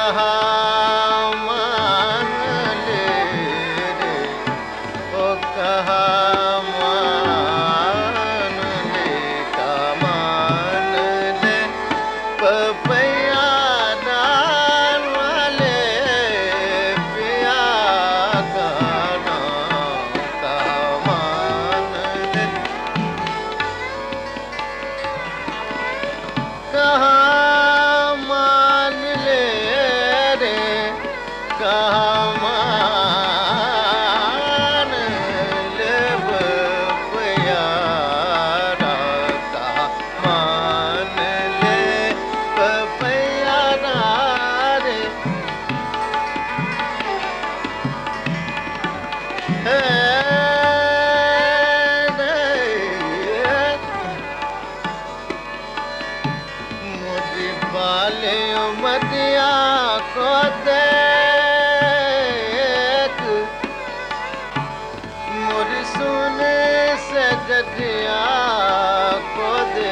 कहा मान ले रे, ओ कहा मान ले, का मान ले पपैया डाल वाले पिया का नाम, कहा मान ले, कहा मान ले रे, कहा मान ले पपैया, कहा मान ले पपैया रे, मोदी बाले मदिया को देख, मोरी सुने से जजिया को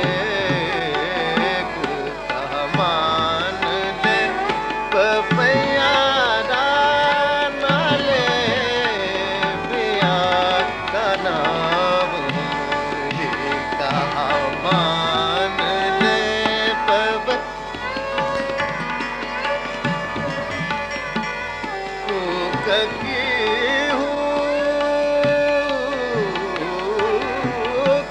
देख, कहा मान ले पपैया डाना ले पिया का नाम, कहा मान ले की हुक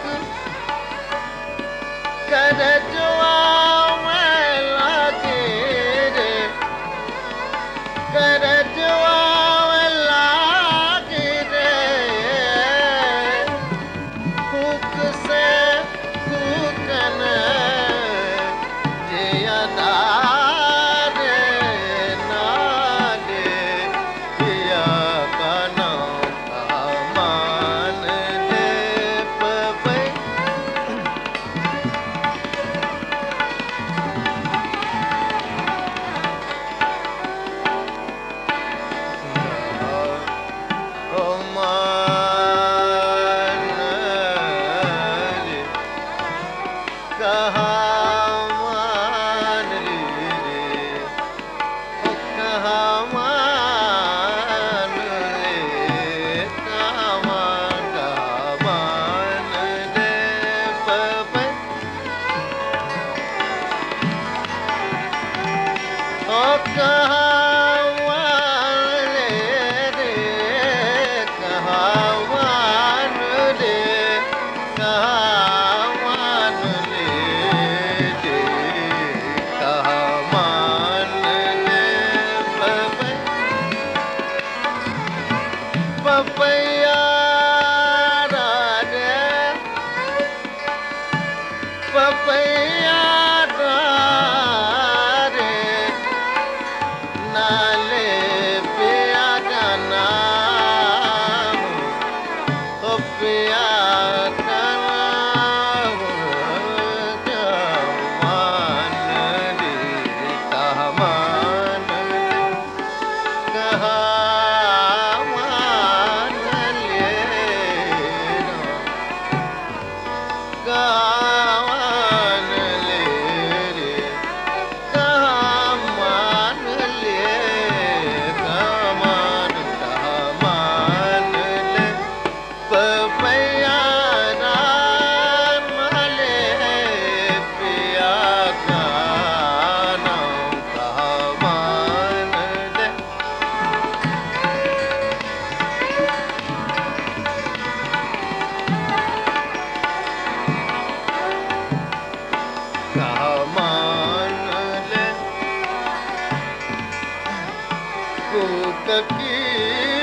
कर जुआ में लागे रे, कर जुआ में लागे रे, हुक से हुकन जिया दारे नाले पिया का नाम, कहा मान ले पपैया, ओ मान ले, कहा मान ले रे, ओ कहा मान ले, कहा मान ले पपैया, ओ कहा मान ले रे, कहा मान ले, कहा मान ले रे, कहा मान ले पपैया रे, पपैया रे, नाले पिया का नाम, ओ पिया का नाम, कहा मान ले, कहा मान ले, कहा मान ले, कहा मान ले रे, कहा मान ले, कहा मान ले पपैया नाम ले पिया का नाम, कहा मान ले, कहा मान ले, कूक की